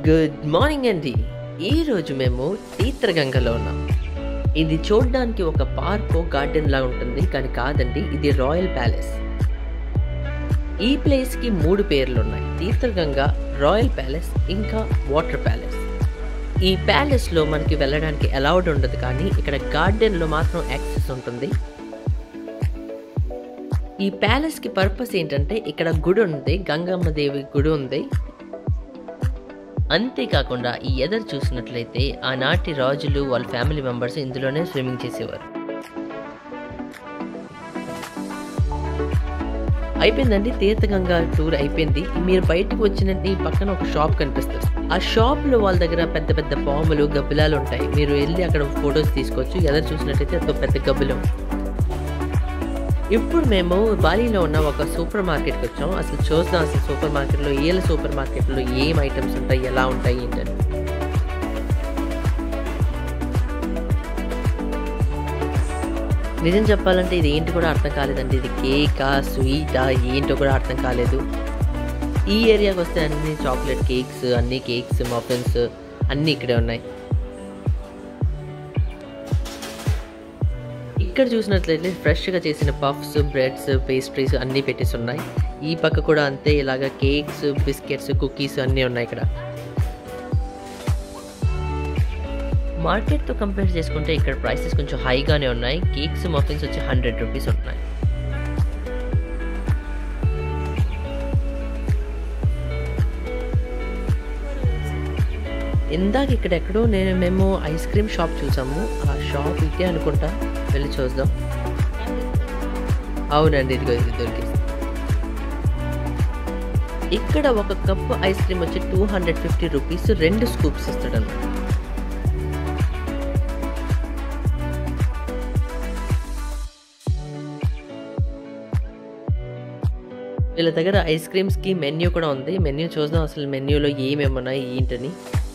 Good morning అండి. ఈరోజు మేము తీర్థగంగలో ఉన్నాం. ఇది చూడడానికి ఒక పార్క్ గార్డెన్ లాగా ఉంటుంది, కానీ కాదండి, ఇది రాయల్ ప్యాలెస్. ఈ ప్లేస్కి 3 పేర్లు ఉన్నాయి: తీర్థగంగ, రాయల్ ప్యాలెస్, ఇంకా వాటర్ ప్యాలెస్. ఈ ప్యాలెస్లో మనకి వెళ్ళడానికి అలౌడ్ ఉండదు, కానీ ఇక్కడ గార్డెన్లో మాత్రం యాక్సెస్ ఉంటుంది. ఈ ప్యాలెస్కి పర్పస్ ఏంటంటే ఇక్కడ గుడి ఉంది, గంగమ్మ దేవి గుడి ఉంది. అంతేకాకుండా ఈ ఎదరు చూసినట్లయితే ఆనాటి రాజులు వాళ్ళ ఫ్యామిలీ మెంబర్స్ ఇందులోనే స్విమ్మింగ్ చేసేవారు. అయిపోయిందండి, తీర్థగంగ టూర్ అయిపోయింది. మీరు బయటకు వచ్చినట్టు ఈ పక్కన ఒక షాప్ కనిపిస్తుంది. ఆ షాప్లో వాళ్ళ దగ్గర పెద్ద పెద్ద పాములు, గబ్బిలాలు ఉంటాయి. మీరు వెళ్ళి అక్కడ ఫొటోస్ తీసుకోవచ్చు. ఎదరు చూసినట్టయితే అదొక పెద్ద గబ్బిలం. ఇప్పుడు మేము బాలీలో ఉన్న ఒక సూపర్ మార్కెట్కి వచ్చాం. అసలు చూద్దాం అసలు సూపర్ మార్కెట్లో సూపర్ మార్కెట్లో ఏం ఐటమ్స్ ఉంటాయి, ఎలా ఉంటాయి ఏంటని. నిజం చెప్పాలంటే ఇది ఏంటి కూడా అర్థం కాలేదండి. ఇది కేకా, స్వీటా, ఏంటో కూడా అర్థం కాలేదు. ఈ ఏరియాకి వస్తే అన్ని చాక్లెట్ కేక్స్, అన్ని కేక్స్, మఫిన్స్ అన్నీ ఇక్కడే ఉన్నాయి. ఇక్కడ చూసినట్లయితే ఫ్రెష్గా చేసిన పఫ్స్, బ్రెడ్స్, పేస్ట్రీస్ అన్నీ పెట్టేసి ఉన్నాయి. ఈ పక్క కూడా అంతే, ఇలాగ కేక్స్, బిస్కెట్స్, కుకీస్ అన్నీ ఉన్నాయి. ఇక్కడ మార్కెట్తో కంపేర్ చేసుకుంటే ఇక్కడ ప్రైసెస్ కొంచెం హైగానే ఉన్నాయి. కేక్స్, మఫిన్స్ వచ్చి 100 రూపీస్ ఉన్నాయి. ఇందాక ఇక్కడెక్కడో మేము ఐస్ క్రీమ్ షాప్ చూసాము. ఆ షాప్ ఇదే అనుకుంటా, వెళ్ళి చూద్దాం. అవునండి, ఇది దొరికింది. ఇక్కడ ఒక కప్పు ఐస్ క్రీమ్ వచ్చి 250 రూపీస్, 2 స్కూప్స్ ఇస్తాడన్నమాట. వీళ్ళ దగ్గర ఐస్ క్రీమ్స్కి మెన్యూ కూడా ఉంది. మెన్యూ చూద్దాం అసలు మెన్యూలో ఏమేమి ఉన్నాయి ఏంటని.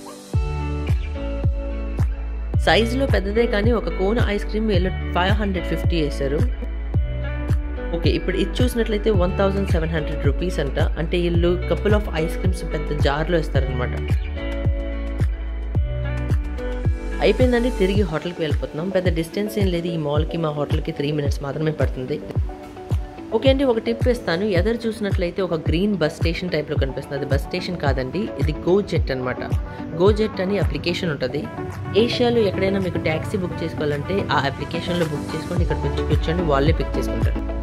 సైజులో పెద్దదే, కానీ ఒక కోన్ ఐస్ క్రీమ్ వీళ్ళు 550 వేశారు. ఓకే, ఇప్పుడు ఇది చూసినట్లయితే 1700 రూపీస్ అంట. అంటే వీళ్ళు కపుల్ ఆఫ్ ఐస్ క్రీమ్స్ పెద్ద జార్లో ఇస్తారనమాట. అయిపోయిందండి, తిరిగి హోటల్కి వెళ్ళిపోతున్నాం. పెద్ద డిస్టెన్స్ ఏం లేదు, ఈ మాల్కి మా హోటల్కి 3 మినిట్స్ మాత్రమే పడుతుంది. ఓకే అండి, ఒక టిప్ ఇస్తాను. ఎదరు చూసినట్లయితే ఒక గ్రీన్ బస్ స్టేషన్ టైప్లో కనిపిస్తుంది. అది బస్ స్టేషన్ కాదండి, ఇది గో జెట్ అనమాట. గో జెట్ అని అప్లికేషన్ ఉంటుంది. ఏషియాలో ఎక్కడైనా మీకు ట్యాక్సీ బుక్ చేసుకోవాలంటే ఆ అప్లికేషన్లో బుక్ చేసుకోండి. ఇక్కడ కూర్చొని వాళ్ళే పిక్ చేసుకుంటారు.